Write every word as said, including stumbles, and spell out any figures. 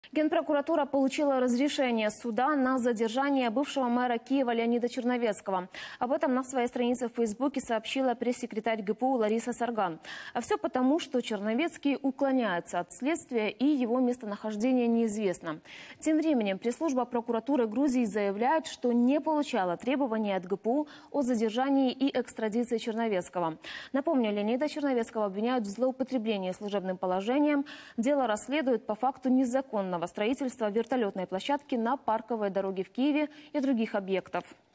Генпрокуратура получила разрешение суда на задержание бывшего мэра Киева Леонида Черновецкого. Об этом на своей странице в Фейсбуке сообщила пресс-секретарь ГПУ Лариса Сарган. А все потому, что Черновецкий уклоняется от следствия и его местонахождение неизвестно. Тем временем пресс-служба прокуратуры Грузии заявляет, что не получала требований от ГПУ о задержании и экстрадиции Черновецкого. Напомню, Леонида Черновецкого обвиняют в злоупотреблении служебным положением. Дело расследуют по факту незаконного строительства вертолетной площадки на Парковой дороге в Киеве и других объектов.